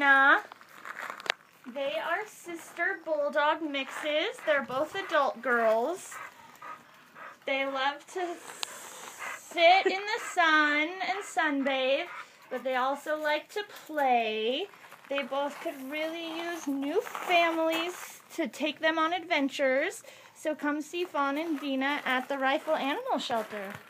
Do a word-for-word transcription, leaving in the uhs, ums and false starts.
Deena. They are sister bulldog mixes. They're both adult girls. They love to sit in the sun and sunbathe, but they also like to play. They both could really use new families to take them on adventures. So come see Fawn and Deena at the Rifle Animal Shelter.